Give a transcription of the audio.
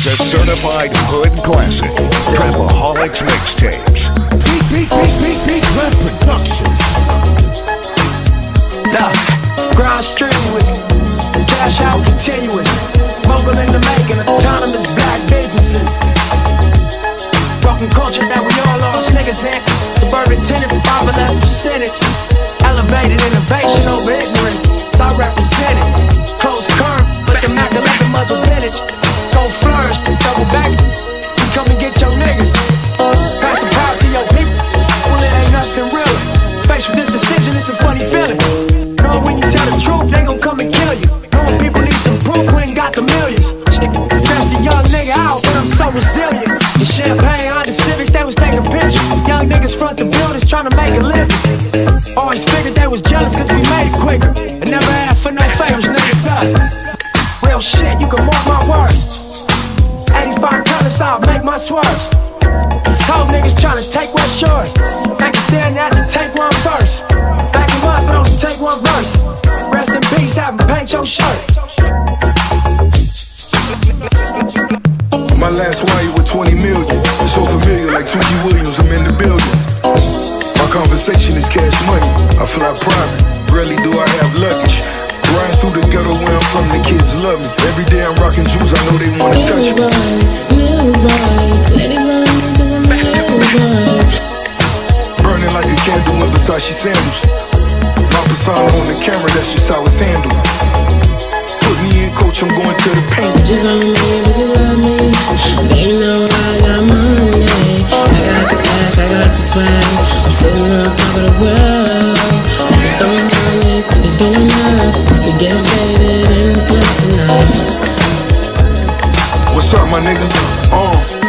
the certified hood classic, Trapaholics Mixtapes. Bclef Productions. Grind strenuous, cash out continuous, mogul in the making, autonomous black businesses. Broken culture that we all lost niggas in. Suburban tenant for 5 or less percentage. Elevated innovation over ignorance, so I represent it. Close current, but the Mac 11 muzzle vintage. Go flourish, double back, come and get your niggas. Pass the power to your people, well it ain't nothing real. Faced with this decision, it's a funny feeling. Knowing when you tell the truth, they gon' come and kill you. Knowing people need some proof, we ain't got the millions. That's the young nigga out, but I'm so resilient. In Champagne, Honda Civics, they was taking pictures. Young niggas front the buildings trying to make a living. Always figured they was jealous cause we made it quicker. And never asked for no favors, nigga. Real shit, you can mark my words. 85 colors, I'll make my swerves. These hoe niggas trying to take what's yours. I can stand out and take one first. Back him up, but only take one verse. Rest in peace, have him paint your shirt. My last wire with 20 million. So familiar like Tukey Williams, I'm in the building. My conversation is cash money. I fly private, rarely do I have luggage. Riding through the ghetto where I'm from, the kids love me. Every day I'm rocking jewels, I know they wanna touch me. Burning like a candle in Versace sandals. My persona on the camera, that's just how it's handled. Put me in, coach, I'm going to the paint. Bitches on me, bitches love me. They know I got money. I got the cash, I got the swag. I'm sitting on top of the world. Throwing money, it's going up. We getting faded in the club tonight. What's up, my nigga?